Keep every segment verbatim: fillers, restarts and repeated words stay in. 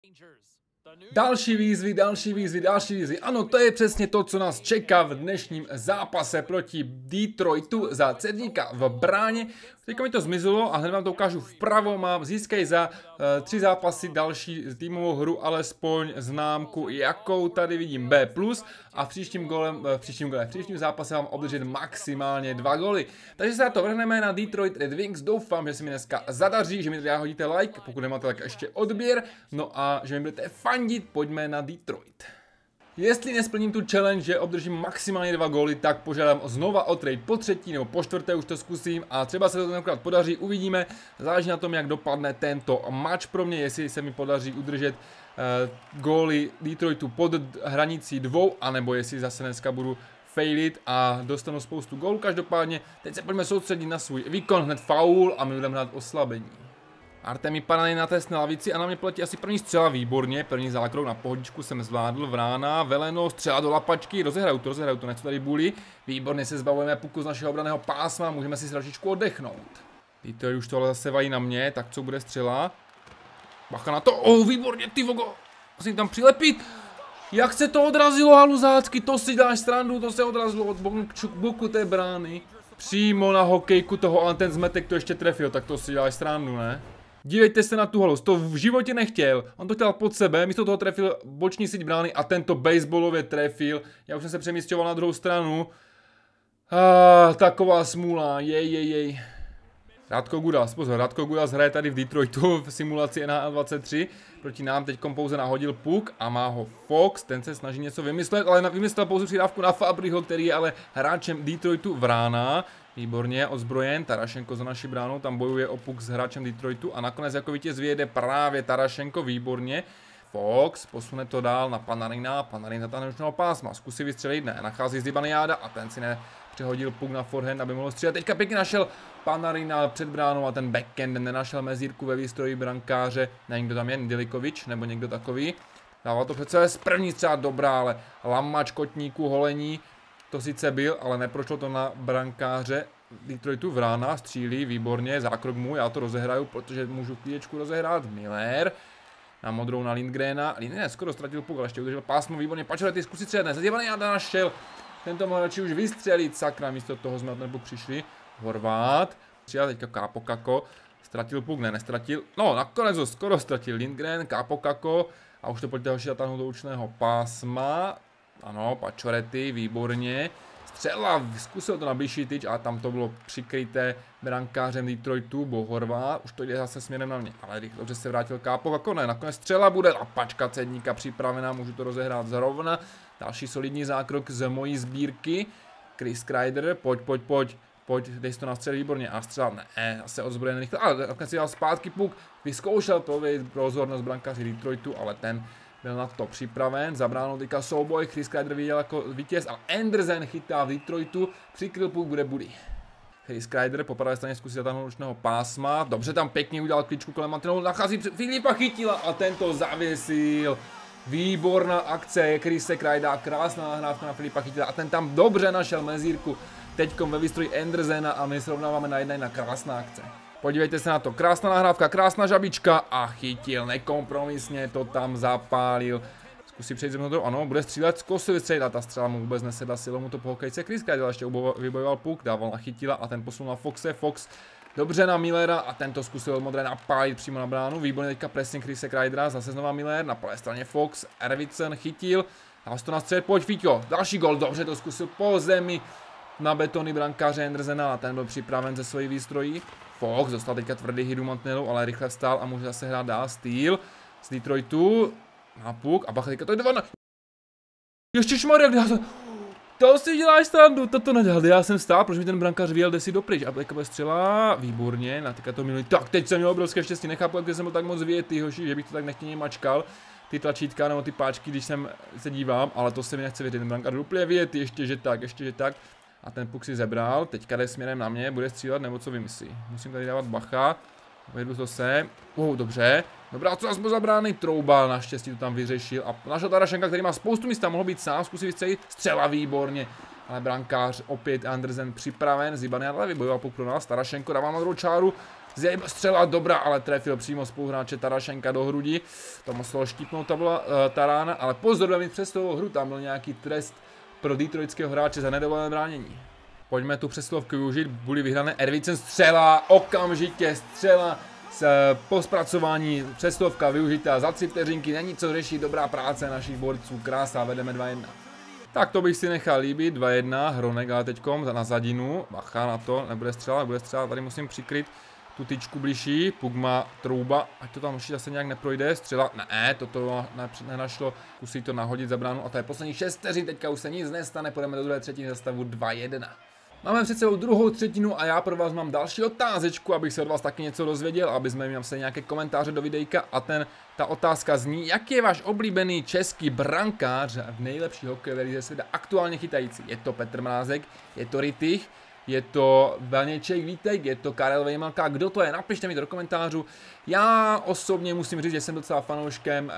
Další výzvy, další výzvy, další výzvy. Ano, to je přesně to, co nás čeká v dnešním zápase proti Detroitu za cedníka v bráně. Teďka mi to zmizelo a hned vám to ukážu vpravo. Mám získej za uh, tři zápasy další týmovou hru, alespoň známku, jakou tady vidím B plus. A v příštím golem, v příštím golem, v příštím zápase mám obdržet maximálně dva goly. Takže se na to vrhneme na Detroit Red Wings. Doufám, že se mi dneska zadaří, že mi teda hodíte like, pokud nemáte, tak ještě odběr. No a že mi budete fandit, pojďme na Detroit. Jestli nesplním tu challenge, že obdržím maximálně dva góly, tak požádám znova o trade po třetí nebo po čtvrté, už to zkusím a třeba se to tentokrát podaří, uvidíme. Záleží na tom, jak dopadne tento match pro mě, jestli se mi podaří udržet uh, góly Detroitu pod hranicí dvou, anebo jestli zase dneska budu failit a dostanu spoustu gólů. Každopádně teď se pojďme soustředit na svůj výkon, hned faul a my budeme hrát oslabení. Artemi Panarin na té lavici a na mě platí asi první střela, výborně, první zákrok na pohodičku jsem zvládl, Vrána, Veleno, střela do lapačky, rozehraju to, rozehraju to, nechci tady bůli, výborně se zbavujeme puku z našeho obraného pásma, můžeme si trošičku oddechnout. Detroit už tohle zase vají na mě, tak co bude střela? Bacha na to, oh, výborně, ty vogo, musím tam přilepit. Jak se to odrazilo, haluzácky, to si dáš srandu, to se odrazilo od boku té brány. Přímo na hokejku toho, ale ten zmetek to ještě trefil, tak to si dáš srandu, ne? Dívejte se na tu halus, to v životě nechtěl, on to chtěl pod sebe, místo toho trefil boční síť brány a tento baseballově trefil, já už jsem se přemístěval na druhou stranu. Ah, taková smůla, jej, jej, jej. Radko Gudas, pozor, Radko Gudas hraje tady v Detroitu v simulaci N H L dvacet tři, proti nám teďkom pouze nahodil puk a má ho Fox, ten se snaží něco vymyslet, ale vymyslel pouze přidávku na Fabriho, který je ale hráčem Detroitu Vrána. Výborně, ozbrojen, Tarašenko za naší bránou, tam bojuje o puk s hráčem Detroitu a nakonec jako vítěz vyjede právě Tarašenko, výborně. Fox posune to dál na Panarina, Panarin zatáhne ručného pásma, zkusí vystřelit, ne, nachází Zibanejada a ten si ne přehodil puk na forehand, aby mohl střílet. Teďka pěkně našel Panarina před bránou a ten backhand nenašel mezírku ve výstroji brankáře, nevím, kdo tam je, Dilikovič nebo někdo takový. Dával to přece z první střela dobrá, ale lamač kotníku, holení. To sice byl, ale neprošlo to na brankáře Detroitu Vrána, střílí, výborně, zákrok můj, já to rozehraju, protože můžu klíčku rozehrát, Miller. Na modrou na Lindgrena, Lindgren skoro ztratil puk, ale ještě udržel pásmo, výborně, Pačorety zkusit střílet, nezadívaný, já našel. Tento mohl radši už vystřelit, sakra, místo toho jsme ten puk přišli. Horvát, přijal teďka Kápo Kako, ztratil puk, ne, nestratil, no nakonec ho skoro ztratil Lindgren, Kápo Kako a už to pojďte hoši zatáhnout do účného pásma. Ano, Pačorety, výborně. Střela, zkusil to na Bišitič, ale tam to bylo přikryté brankářem Detroitu, Bohorvát. Už to jde zase směrem na mě, ale dobře se vrátil Kápo, jako ne. Nakonec střela bude, lapačka cedníka připravená, můžu to rozehrát zrovna. Další solidní zákrok z mojí sbírky. Chris Kreider, pojď, pojď, pojď. Pojď, dej to na střel, výborně. A střel, ne, zase odzbrojený rychle. Ale nakonec si dal zpátky puk, vyzkoušel to, vejít pozornost brankáři Detroitu, ale ten byl na to připraven, zabránou teďka souboj, Chris Kreider viděl jako vítěz, ale Andersen chytá v Detroitu, přikryl puk, bude Buddy. Chris Kreider po pravé straně zkusí zatáhnout ručného pásma, dobře tam pěkně udělal kličku kolem mantinelu, nachází Filipa Chytila a ten to zavěsil. Výborná akce Chrise Kreidera, krásná nahrávka na Filipa Chytila a ten tam dobře našel mezírku. Teďkom ve výstroji Andersena a my srovnáváme na jedna na krásná akce. Podívejte se na to, krásná nahrávka, krásná žabička a Chytil, nekompromisně to tam zapálil. Zkusí přejít zemnou, ano, bude střílet, zkusil vystřelit a ta střela mu vůbec nesedla silou, mu to po hokejce Chris Kreider ještě vybojoval puk, dával na Chytila a ten posunul na Foxe, Fox dobře na Millera a tento zkusil modré napálit přímo na bránu, výborně teďka pressing Chrise Kreidera, zase znova Miller, na pravé straně Fox, Arvidsson chytil, dal to na střed, pojď Fíťo, další gol, dobře to zkusil po zemi na betony brankáře Andersena a ten byl připraven ze svojí výstrojí. Fox dostal teďka tvrdý hit do mantinelu, ale rychle vstál a může zase hrát dál. Steel z Detroitu na puk a bacha, teďka to jde na... Ještě šmarek, já jsem... To si děláš strandu, toto nedělal, já jsem stál, protože mi ten brankář vyjel desi dopryč a teďka bude střela, výborně, na teďka to milý. Tak, teď jsem měl obrovské štěstí, nechápu, jak jsem byl tak moc vyjetý, hoši, že bych to tak nechtěně mačkal. Ty tlačítka nebo ty páčky, když jsem se dívám, ale to se mi nechce vědět, ten brankář úplně vyjetý, ještě že tak, ještě že tak. A ten puk si zebral, teďka jde směrem na mě, bude střílet nebo co vymyslí. Musím tady dávat bacha, vedu to sem, uh, dobře, dobrá, co aspoň zabrány, Trouba naštěstí to tam vyřešil a našel Tarašenka, který má spoustu místa, mohl být sám, zkusí vystřelit, střela výborně. Ale brankář opět Andersen připraven, Zibanejad ale vybojoval puk pro nás, Tarašenko dává na druhou čáru, Zjeb, střela dobrá, ale trefil přímo spoluhráče Tarašenka do hrudi. To muselo štípnout ta, byla, uh, ta rána, ale pozor, budeme mít přesilovou hru, tam byl nějaký trest pro detroitského hráče za nedovolené bránění. Pojďme tu přesilovku využít, byly vyhrané Ervicen střela, okamžitě střela z po zpracování, přesilovka využitá za tři vteřinky, není co řešit, dobrá práce našich borců, krása, vedeme dva jedna. Tak to bych si nechal líbit, dva jedna, Hronek ale teďkom na zadinu, bacha na to, nebude střela, nebude střela, tady musím přikryt tu tyčku bližší, puk má trouba, ať to tam ještě zase nějak neprojde, střela, ne, toto nenašlo, kusí to nahodit za bránu a to je poslední šest vteřin, teďka už se nic nestane, půjdeme do druhé třetiny za stavu dva jedna. Máme před sebou druhou třetinu a já pro vás mám další otázečku, abych se od vás taky něco dozvěděl, aby jsme měli nějaké komentáře do videjka a ten, ta otázka zní, jaký je váš oblíbený český brankář v nejlepší hokejové lize světa aktuálně chytající. Je to Petr Mrázek, je to Rittich, je to Vaněček Vítek, je to Karel Vejmelka, kdo to je, napište mi to do komentářů. Já osobně musím říct, že jsem docela fanouškem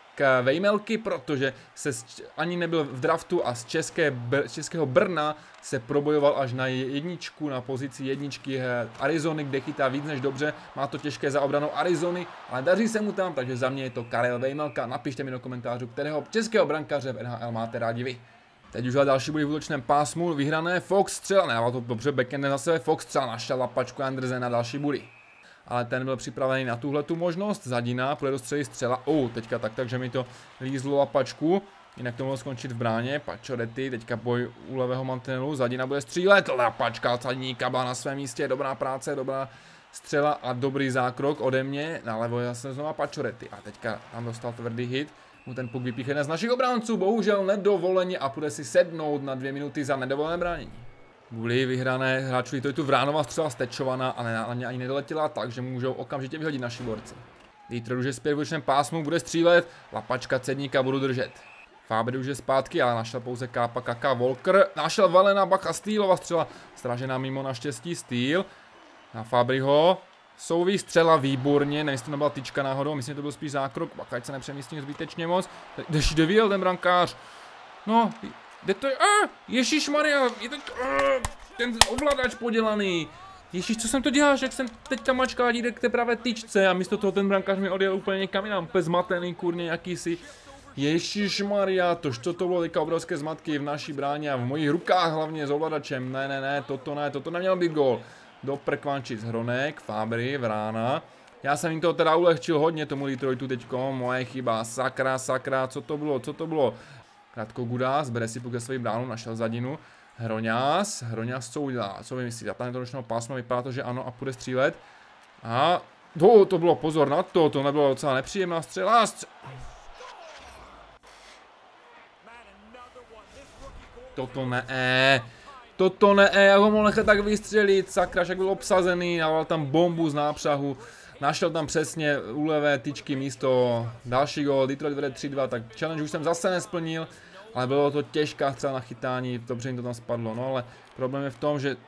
k Vejmelky, protože se ani nebyl v draftu a z, české, z českého Brna se probojoval až na jedničku, na pozici jedničky Arizony, kde chytá víc než dobře, má to těžké za obranou Arizony, ale daří se mu tam, takže za mě je to Karel Vejmelka, napište mi do komentářů, kterého českého brankáře v N H L máte rádi vy. Teď už další bude v útočném pásmu, vyhrané Fox střela, nedával to dobře, backendem zase Fox střela, našel lapačku Andersena, další body. Ale ten byl připravený na tuhle tu možnost, zadina, půjde do střely střela, oh, teďka tak, takže mi to lízlo lapačku, jinak to mohlo skončit v bráně, Pacioretty, teďka boj u levého mantinelu, zadina bude střílet, lapačka od sadníka byla na svém místě, dobrá práce, dobrá střela a dobrý zákrok ode mě, na levo je zase znova Pacioretty a teďka tam dostal tvrdý hit, mu ten puk vypích jeden z našich obránců, bohužel nedovoleně a půjde si sednout na dvě minuty za nedovolené bránění. Byly vyhrané hráčů, to je tu Vránova střela stečovaná a na ně ani nedoletěla, takže můžou okamžitě vyhodit naši borci. Detroit už je zpět v útočném pásmu, bude střílet, lapačka cedníka budu držet. Fabry už je zpátky, ale našel pouze Kápa Kaka Volker, našel Valena, bacha Steelova střela, stražená mimo naštěstí Steel, na Fabryho, souvý střela výborně, nevím, jestli to nebyla tyčka náhodou, myslím, že to byl spíš zákrok, bacha, ať se nepřemístím zbytečně moc, když jde ten brankář, no, kde to je? Ah, ježišmarja, je to ah, ten ovladač podělaný. Ježiš, co jsem to dělal, jak jsem teďka mačkal jde k té pravé tyčce a místo toho ten brankář mi odjel úplně někam jinam, úplně zmatený, kurně, jakýsi. Ježišmarja, tož to bylo teďka obrovské zmatky v naší bráně a v mojich rukách hlavně s ovladačem. Ne, ne, ne, toto ne, toto neměl být gól. Do Prkvančic Hronek, Fabry, Vrána. Já jsem jim to teda ulehčil hodně tomu Detroitu teďko, moje chyba, sakra, sakra, co to bylo, co to bylo. Krátko Gudás, bere si puk ze svojí bránu, našel zadinu. Hroňás, Hroňás co udělá, co vymyslí, zatáhne do nočného pásma, vypadá to, že ano a půjde střílet. A to, to bylo pozor na to, to nebylo docela nepříjemná střela. Střel... Toto ne, toto ne, já ho mohl nechat tak vystřelit, sakra, však byl obsazený, dával tam bombu z nápřahu. Našel tam přesně u levé tyčky místo, další gól, Detroit vede tři dva, tak challenge už jsem zase nesplnil, ale bylo to těžká střela na chytání, dobře jim to tam spadlo, no ale problém je v tom, že...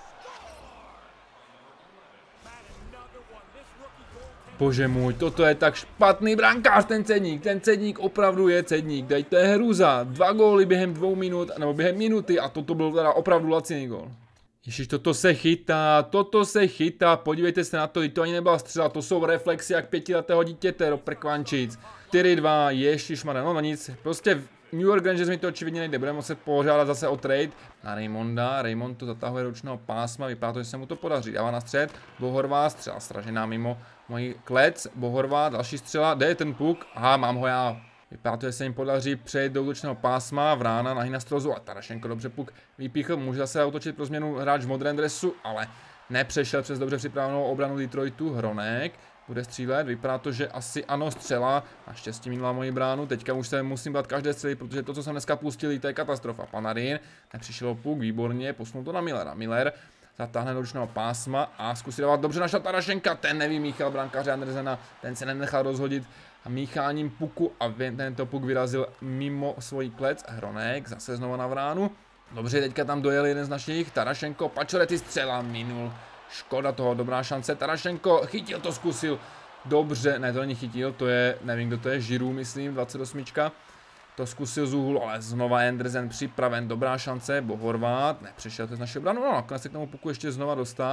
Bože můj, toto je tak špatný brankář ten cedník, ten cedník opravdu je cedník, dej, to je hruza, dva góly během dvou minut, nebo během minuty a toto byl teda opravdu laciný gól. Ježiš, toto se chytá, toto se chytá, podívejte se na to, to ani nebyla střela, to jsou reflexy jak pětiletého dítěte do Prkvančic. čtyři dva, ježišmarja, no, no nic, prostě New York Rangers mi to očividně nejde, budeme muset požádat zase o trade na Raymonda, Raymond to zatahuje ručného pásma, vypadá to, že se mu to podaří, dává na střed, Bohorvá, střela stražená mimo mojí klec, Bohorvá, další střela, kde je ten puk, aha, mám ho já. Vypadá to, že se jim podaří přejít do útočného pásma, Vrána nahý na strozu a Tarašenko dobře puk vypíchl, může zase otočit pro změnu hráč v modrém dresu, ale nepřešel přes dobře připravenou obranu Detroitu, Hronek bude střílet, vypadá to, že asi ano střela, naštěstí minula moji bránu, teďka už se musím dát každé střely, protože to, co jsem dneska pustil, to je katastrofa. Panarin, nepřišel puk, výborně, posunul to na Millera, Miller zatáhne do ručného pásma a zkusí dávat dobře našel Tarašenka, ten nevymíchal brankáře Andersena, ten se nenechal rozhodit a mícháním puku a tento puk vyrazil mimo svoji klec, Hronek zase znova na Vránu, dobře, teďka tam dojel jeden z našich, Tarašenko, Pacioretty střela, minul, škoda toho, dobrá šance, Tarašenko chytil to, zkusil, dobře, ne to není chytil, to je, nevím kdo to je, Žiru myslím, dvacet osm. To zkusil z úhlu, ale znova Andersen připraven, dobrá šance, Bohorvát, nepřešel to z naší obranu, no nakonec se k tomu puku ještě znova dostal.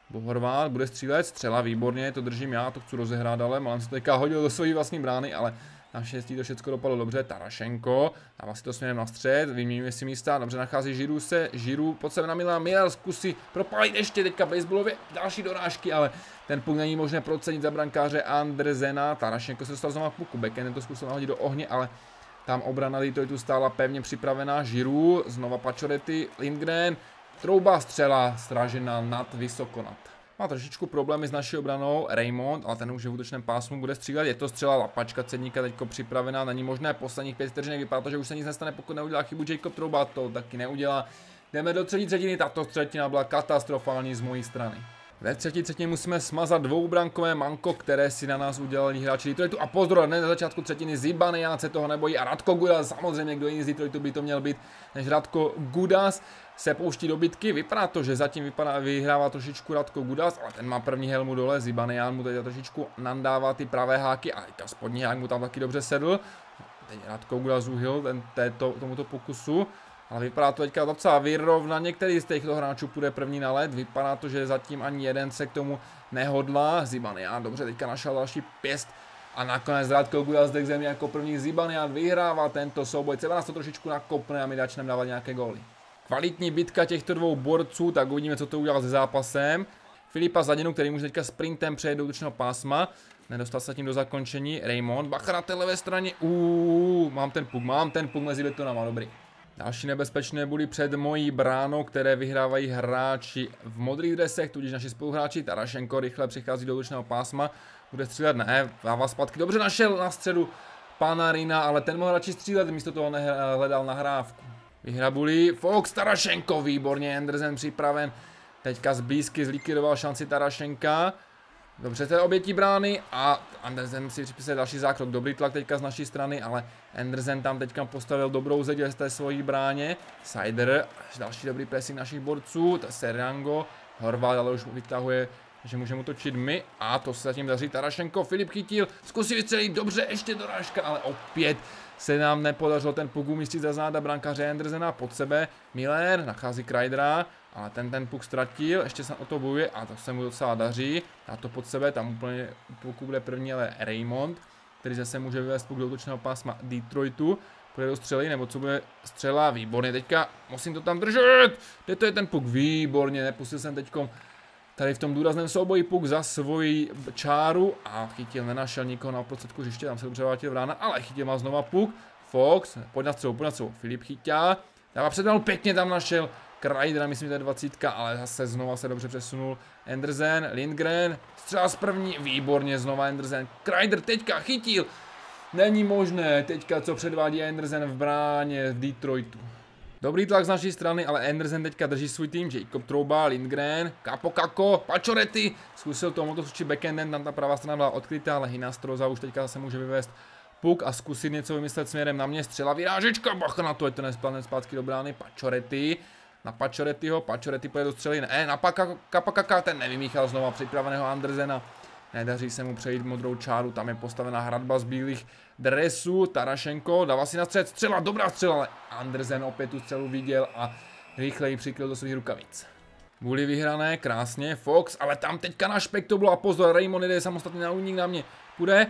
Horvát bude střílet, střela, výborně, to držím já, to chci rozehrát, ale mám si to teďka hodil do své vlastní brány, ale naštěstí to všechno dopadlo dobře. Tarašenko, dává si to směrem na střed, vyměníme si místa, dobře nachází Žiru se, Žiru pod sebe na Milan, Milan zkusí propálit ještě teďka baseballově, další dorážky, ale ten puk není možné procenit za brankáře Andersena. Tarašenko se dostal znovu k puku, backhand to zkusil nahodit do ohně, ale tam obrana Detroitu stála pevně připravená. Žiru, znova Pacioretty, Lindgren, trouba, střela, strážena nad, vysoko nad. Má trošičku problémy s naší obranou Raymond, ale ten už v útočném pásmu bude střílet. Je to střela, lapačka Cedníka teďko připravená, není možné posledních pět vteřinek, vypadá to, že už se nic nestane, pokud neudělá chybu Jacob Trouba, to taky neudělá. Jdeme do třetí třetiny, tato třetina byla katastrofální z mojí strany. Ve třetí třetině musíme smazat dvoubrankové manko, které si na nás udělali hráči Detroitu. A pozor, hned na začátku třetiny Zibanejad se toho nebojí a Radko Gudas, samozřejmě kdo jiný z Detroitu by to měl být než Radko Gudas, se pouští do bitky. Vypadá to, že zatím vypadá, vyhrává trošičku Radko Gudas, ale ten má první helmu dole, Zibanejad mu teď trošičku nandává ty pravé háky a teďka spodní hák mu tam taky dobře sedl. Teď Radko Gudas uhyl ten, této, tomuto pokusu. Ale vypadá to teďka docela vyrovnaně, který z těchto hráčů půjde první na led. Vypadá to, že zatím ani jeden se k tomu nehodlá. Zibanejad dobře teďka našel další pěst. A nakonec Radko Gudas jde k zemi jako první. Zibanejad vyhrává tento souboj. Třeba nás to trošičku nakopne a my začneme dávat nějaké góly. Kvalitní bitka těchto dvou borců, tak uvidíme, co to udělá se zápasem. Filipa Zadinu, který může teďka sprintem přejet do útočného pásma. Nedostal se tím do zakončení. Raymond, bacha na té levé straně. Uuu, mám ten puk, mám ten puk mezi betonama, dobrý. Další nebezpečné body před mojí bránou, které vyhrávají hráči v modrých dresech, tudíž naši spoluhráči. Tarašenko rychle přichází do útočného pásma, bude střílet, ne, dává zpátky, dobře našel na středu Panarina, ale ten mohl radši střílet, místo toho nehledal nahrávku. Vyhrabuli Fox, Tarašenko, výborně, Andersen připraven, teďka z blízky zlikvidoval šanci Tarašenka. Dobře, to je obětí brány a Andersen si připisuje další zákrok. Dobrý tlak teďka z naší strany, ale Andersen tam teďka postavil dobrou zeď z té svojí bráně. Sider, další dobrý pressing našich borců, to je Serango, Horvát, ale už vytahuje, že můžeme utočit my a to se zatím daří. Tarašenko, Filip chytil, zkusí vystřelit, dobře, ještě dorážka, ale opět se nám nepodařilo ten puk umístit za záda brankáře Andersena pod sebe. Miller nachází Kreidera, ale ten ten puk ztratil, ještě se o to bojuje a to se mu docela daří. Dá to pod sebe, tam úplně puku bude první, ale Raymond, který zase může vyvést puk do útočného pásma Detroitu. Půjde do střely, nebo co bude střela, výborně, teďka musím to tam držet. Kde to je ten puk, výborně, nepustil jsem teďkom tady v tom důrazném souboji puk za svoji čáru a chytil, nenašel nikoho na prostředku hřiště, tam se dobře vrátil vrána, ale chytil má znova puk. Fox, pojď na střelu, pojď na střelu, Filip chytá, dává předběhu, pěkně tam našel Kreidera, myslím, že to je dvacítka, ale zase znova se dobře přesunul Andersen, Lindgren, střela z první, výborně, znova Andersen, Kreider teďka chytil, není možné, teďka co předvádí Andersen v bráně v Detroitu. Dobrý tlak z naší strany, ale Andersen teďka drží svůj tým, Jacob Trouba, Lindgren, Capo Kako, Pacioretty, zkusil to motosuči backendem, tam ta pravá strana byla odkrytá, ale Hinastroza už teďka se může vyvést puk a zkusit něco vymyslet směrem na mě, střela vyrážečka, bacha na to, je to nesplně zpátky do brány, Pacioretty, na Paciorettyho, Pacioretty pojede do střely, ne, na Capo Kaka, ten nevymíchal znova připraveného Andersena. Nedaří se mu přejít modrou čáru, tam je postavená hradba z bílých dresů. Tarašenko dává si na střed, střela, dobrá střela, ale Andersen opět tu střelu viděl a rychle ji přikryl do svých rukavic. Vůli vyhrané, krásně, Fox, ale tam teďka na špek to bylo a pozor, Raymond jde samostatně na únik na mě, půjde.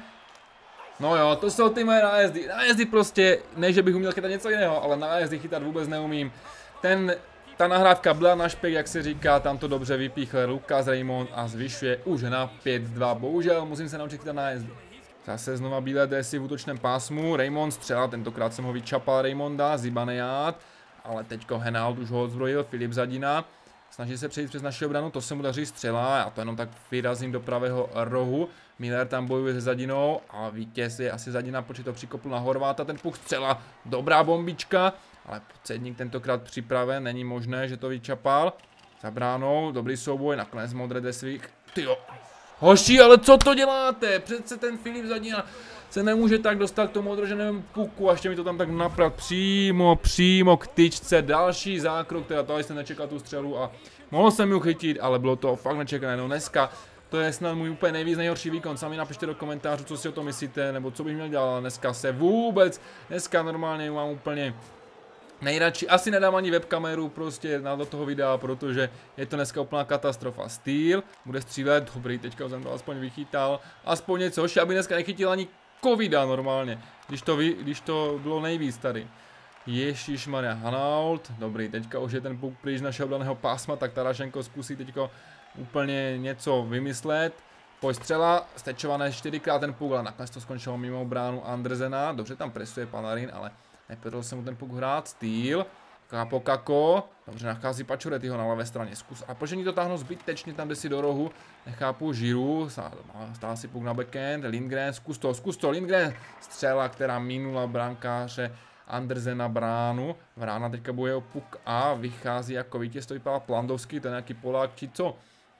No jo, to jsou ty moje nájezdy, nájezdy prostě, ne že bych uměl chytat něco jiného, ale nájezdy chytat vůbec neumím. Ten... Ta nahrávka byla na špek, jak se říká, tam to dobře vypíchl Lucas Raymond a zvyšuje už na pět dva. Bohužel musím se naučit chytat nájezdy. Zase znova bílé dresy v útočném pásmu, Raymond střela, tentokrát jsem ho vyčapal Raymonda, Zibanejad, ale teďko Henald už ho odzbrojil, Filip Zadina. Snaží se přejít přes naši obranu, to se mu daří střela, já to jenom tak vyrazím do pravého rohu. Miller tam bojuje se Zadinou a vítěz je asi Zadina, protože to přikopl na Horváta, ten puk střela, dobrá bombička. Ale Cedník tentokrát připraven, není možné, že to vyčapal. Za bránou, dobrý souboj, nakonec modré dresy. Tyjo. Hoši, ale co to děláte? Přece ten Filip Zadina se nemůže tak dostat k tomu održenému puku. A ještě mi to tam tak naprat přímo, přímo k tyčce. Další zákrok, teda tady jsem nečekal tu střelu a mohl jsem ji chytit, ale bylo to fakt nečekané. No dneska to je snad můj úplně nejvíc nejhorší výkon. Sami napište do komentářů, co si o tom myslíte, nebo co bych měl dělat. Dneska se vůbec, dneska normálně mám úplně... Nejradši asi nedám ani webkameru prostě na do toho videa, protože je to dneska úplná katastrofa. Steel bude střílet, dobrý, teďka jsem to aspoň vychytal, aspoň něco, aby dneska nechytil ani covida normálně, když to, vy, když to bylo nejvíc tady. Ježišmarja, Hanault, dobrý, teďka už je ten puk pryč našeho daného pásma, tak Tarašenko zkusí teďka úplně něco vymyslet. Pojď střela, stečované čtyřikrát ten puk, ale nakonec to skončilo mimo bránu Andersena, dobře tam presuje Panarin, ale nepodařilo se mu ten puk hrát. Steel, Kápo Kako, dobře nachází Paciorettyho na levé straně, zkus. A proč oni to táhnou zbytečně tam, kde si do rohu, nechápu, Giroud, stál si puk na backhand, Lindgren, zkus to, zkus to, Lindgren, střela, která minula brankáře Andersena bránu, Vrána teďka bojuje o puk a vychází jako vítěz, to vypadá Plandovský, to je nějaký Polák či co.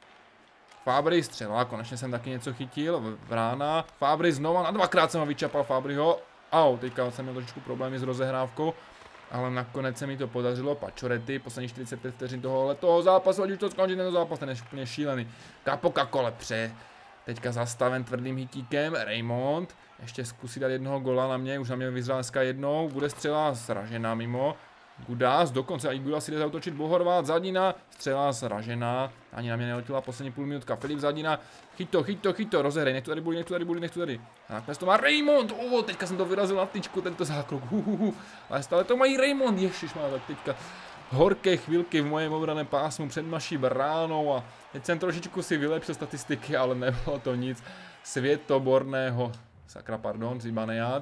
Fabry střela, konečně jsem taky něco chytil, Vrána, Fabry znova, na dvakrát jsem ho vyčapal Fabryho, au, teďka jsem měl trošku problémy s rozehrávkou, ale nakonec se mi to podařilo, Pacioretty, poslední čtyřicet pět vteřin tohohle toho zápasu, ať už to skončí ten zápas, ten je úplně šílený. Kápo Kako lepře, teďka zastaven tvrdým hitíkem, Raymond, ještě zkusí dát jednoho gola na mě, už na mě vyzral dneska jednou, bude střela sražená mimo, Gudas, dokonce i Gudas jde zautočit Bohorvát, Zadina, střela sražená, ani na mě neletila poslední půl minutka, Filip Zadina, chyť to, chyť to, chyť to, rozehrej, nech to tady bude, nech to tady bude, nech to tady. A nakonec to má Raymond, oh, teďka jsem to vyrazil na tyčku, tento zákrok, huhuhu, ale stále to mají Raymond, ježiš má, tak teďka horké chvilky v mojím obraném pásmu před naší bránou a teď jsem trošičku si vylepšil statistiky, ale nebylo to nic světoborného, sakra, pardon, Zibanejad.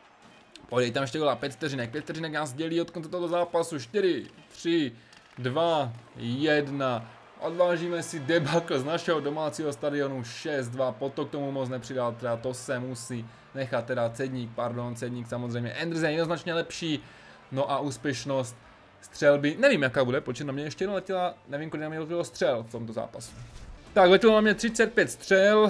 Pojď, tam ještě gola, pět vteřinek, pět vteřinek nás dělí od konce tohoto zápasu, čtyři, tři, dva, jedna. Odvážíme si debakl z našeho domácího stadionu šest dva, Potok tomu moc nepřidal, teda to se musí nechat, teda Cedník, pardon, Cedník samozřejmě, Andersen jednoznačně lepší, no a úspěšnost střelby, nevím jaká bude, počet na mě ještě jednou letěla, nevím kolik na mě letělo střel v tomto zápasu. Tak letělo na mě třicet pět střel,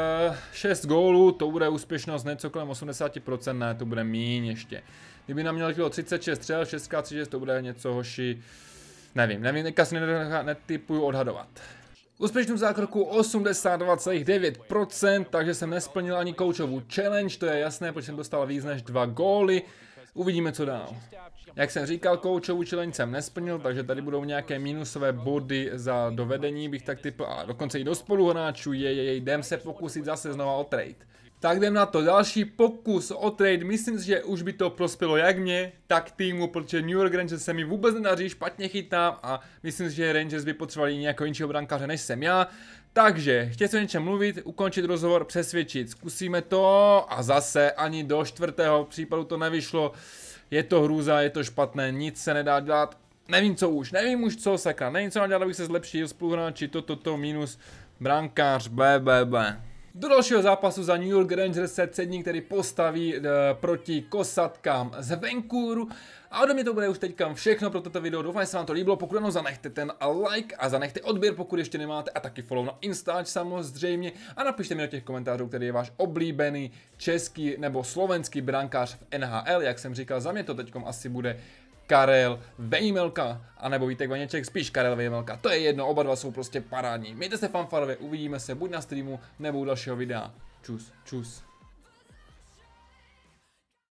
šest gólů, to bude úspěšnost něco kolem osmdesát procent, ne, to bude míň ještě. Kdyby na mě letělo třicet šest střel, šest krát třicet šest, to bude něco hoši, nevím, nevím, teďka si netypuju odhadovat. Úspěšnou zákroku osmdesát dva celá devět procent, takže jsem nesplnil ani koučovu challenge, to je jasné, protože jsem dostal víc než dva góly. Uvidíme, co dál. Jak jsem říkal, koučovu challenge jsem nesplnil, takže tady budou nějaké minusové body za dovedení, bych tak typl, a dokonce i do spoluhráčů, je, je, je, jdem se pokusit zase znova o trade. Tak jdem na to, další pokus o trade, myslím si, že už by to prospělo jak mě, tak týmu, protože New York Rangers se mi vůbec nedaří, špatně chytám a myslím si, že Rangers by potřebovali nějakého jiného brankáře než jsem já. Takže, chtěl jsem o něčem mluvit, ukončit rozhovor, přesvědčit, zkusíme to a zase ani do čtvrtého případu to nevyšlo. Je to hrůza, je to špatné, nic se nedá dělat, nevím co už, nevím už co, sakra, nevím co dělat, abych se zlepšil, spoluhráči, toto, to, minus, brankář, b, b, b. Do dalšího zápasu za New York Rangers se Cedník, který postaví e, proti kosatkám z Vancouvru. A ode mě to bude už teďka všechno pro toto video. Doufám, že se vám to líbilo. Pokud ano, zanechte ten like a zanechte odběr, pokud ještě nemáte. A taky follow na Instač samozřejmě. A napište mi do těch komentářů, který je váš oblíbený český nebo slovenský brankář v N H L. Jak jsem říkal, za mě to teďkom asi bude Karel Vejmelka, anebo Vítek Vaněček, spíš Karel Vejmelka, to je jedno, oba dva jsou prostě parádní. Mějte se fanfarově, uvidíme se buď na streamu, nebo u dalšího videa. Čus, čus.